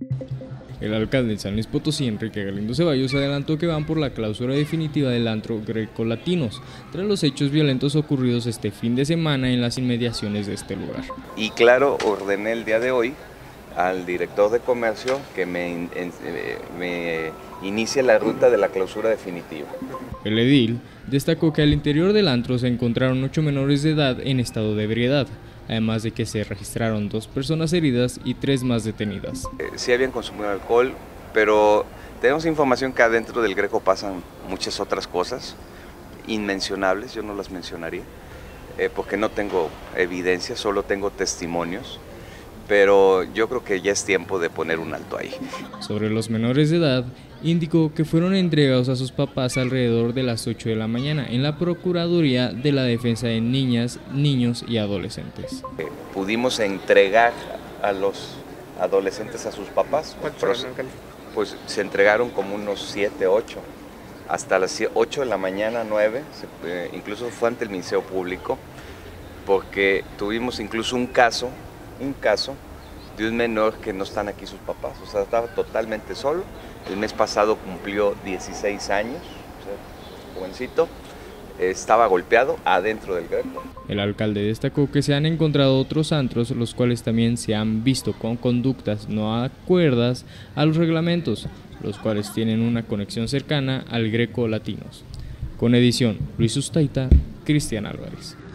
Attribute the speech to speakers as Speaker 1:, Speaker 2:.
Speaker 1: El alcalde de San Luis Potosí, Enrique Galindo Ceballos, adelantó que van por la clausura definitiva del antro Grecolatinos, tras los hechos violentos ocurridos este fin de semana en las inmediaciones de este lugar.
Speaker 2: Y claro, ordené el día de hoy al director de comercio que me inicie la ruta de la clausura definitiva.
Speaker 1: El edil destacó que al interior del antro se encontraron 8 menores de edad en estado de ebriedad, además de que se registraron 2 personas heridas y 3 más detenidas.
Speaker 2: Sí habían consumido alcohol, pero tenemos información que adentro del Greco pasan muchas otras cosas inmencionables, yo no las mencionaría, porque no tengo evidencia, solo tengo testimonios, pero yo creo que ya es tiempo de poner un alto ahí.
Speaker 1: Sobre los menores de edad, indicó que fueron entregados a sus papás alrededor de las 8 de la mañana en la Procuraduría de la Defensa de Niñas, Niños y Adolescentes.
Speaker 2: Pudimos entregar a los adolescentes a sus papás. Pues se entregaron como unos 7, 8, hasta las 8 de la mañana, 9, incluso fue ante el Ministerio Público, porque tuvimos incluso un caso de un menor que no están aquí sus papás, o sea, estaba totalmente solo. El mes pasado cumplió 16 años, o sea, jovencito, estaba golpeado adentro del Greco.
Speaker 1: El alcalde destacó que se han encontrado otros antros, los cuales también se han visto con conductas no acuerdas a los reglamentos, los cuales tienen una conexión cercana al Greco Latinos. Con edición, Luis Ustaita, Cristian Álvarez.